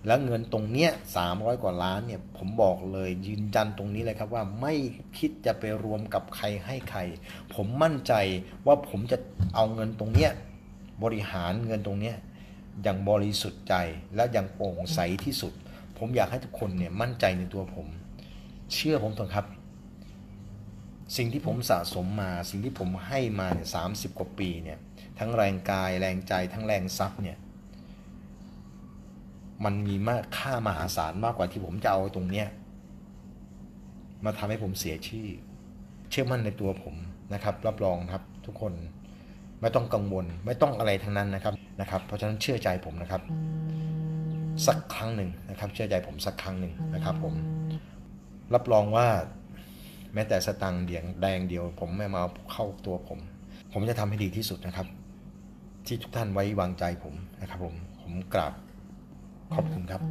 แล้วเงินตรงเนี้ย300 กว่าล้านเนี่ยผมบอกเลยยืนยันตรงนี้เลยครับว่าไม่คิดจะไปรวมกับใครให้ใครผมมั่นใจว่าผมจะเอาเงินตรงเนี้ยบริหารเงินตรงเนี้ยอย่างบริสุทธิ์ใจและอย่างโปร่งใสที่สุดผมอยากให้ทุกคนเนี่ยมั่นใจในตัวผมเชื่อผมเถอะครับสิ่งที่ผมสะสมมาสิ่งที่ผมให้มาเนี่ย30 กว่าปีเนี่ยทั้งแรงกายแรงใจทั้งแรงทรัพย์เนี่ยมันมีค่ามหาศาลมากกว่าที่ผมจะเอาตรงเนี้ยมาทำให้ผมเสียชื่อเชื่อมั่นในตัวผมนะครับรับรองครับทุกคนไม่ต้องกังวลไม่ต้องอะไรทั้งนั้นนะครับเพราะฉะนั้นเชื่อใจผมนะครับสักครั้งหนึ่งนะครับเชื่อใจผมสักครั้งหนึ่งนะครับผมรับรองว่าแม้แต่สตังค์แดงเดียวผมไม่มาเข้าตัวผมจะทำให้ดีที่สุดนะครับที่ทุกท่านไว้วางใจผมนะครับผมกราบขอบคุณครับ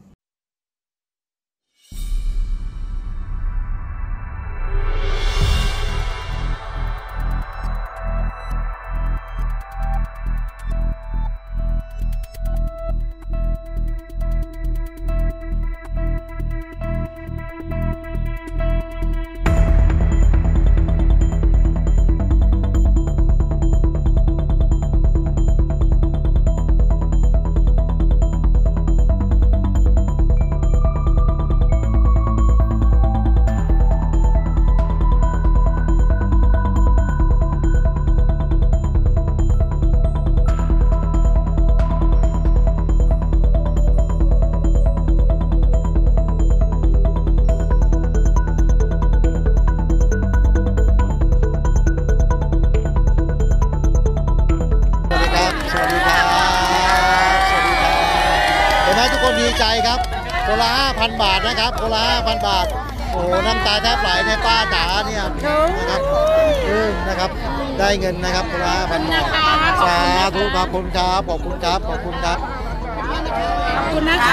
ดีใจครับคนละ 5,000 บาทนะครับคนละ 5,000 บาทโอ้น้ำตาแทบไหลในป้าจ๋าเนี่ยนะครับนะครับได้เงินนะครับคนละ 5,000 บาทสาธุครับขอบคุณครับขอบคุณครับขอบคุณครับขอบคุณนะคะ